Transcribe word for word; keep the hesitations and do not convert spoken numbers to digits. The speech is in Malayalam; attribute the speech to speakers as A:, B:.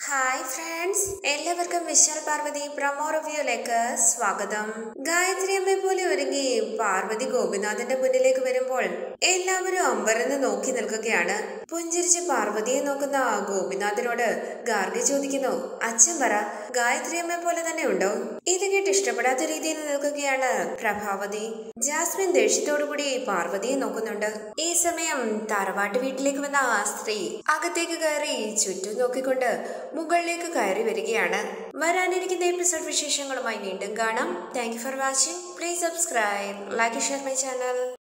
A: ഹായ് ഫ്രണ്ട്സ്, എല്ലാവർക്കും വിശാൽ പാർവതി പ്രമോ റിവ്യൂയിലേക്ക് സ്വാഗതം. ഗായത്രി അമ്മയെ പോലെ ഒരുങ്ങി പാർവതി ഗോപിനാഥന്റെ മുന്നിലേക്ക് വരുമ്പോൾ എല്ലാവരും അമ്പരന്ന് നോക്കി നിൽക്കുകയാണ്. പുഞ്ചിരിച്ച് പാർവതിയെ നോക്കുന്ന ഗോപിനാഥനോട് ഗാർഗി ചോദിക്കുന്നു, അച്ഛൻ പറ, ഗായത്രി അമ്മയെ പോലെ തന്നെ ഉണ്ടോ? ഇത് കേട്ട് ഇഷ്ടപ്പെടാത്ത രീതിയിൽ നിൽക്കുകയാണ് പ്രഭാവതി. ജാസ്മിൻ ദേഷ്യത്തോടുകൂടി പാർവതിയെ നോക്കുന്നുണ്ട്. ഈ സമയം തറവാട്ട് വീട്ടിലേക്ക് വന്ന ആ സ്ത്രീ അകത്തേക്ക് കയറി ചുറ്റും നോക്കിക്കൊണ്ട് മുകളിലേക്ക് കയറി വരികയാണ്. വരാനിരിക്കുന്ന എപ്പിസോഡ് വിശേഷങ്ങളുമായി വീണ്ടും കാണാം. Thank you for watching. Please subscribe, like, share my channel.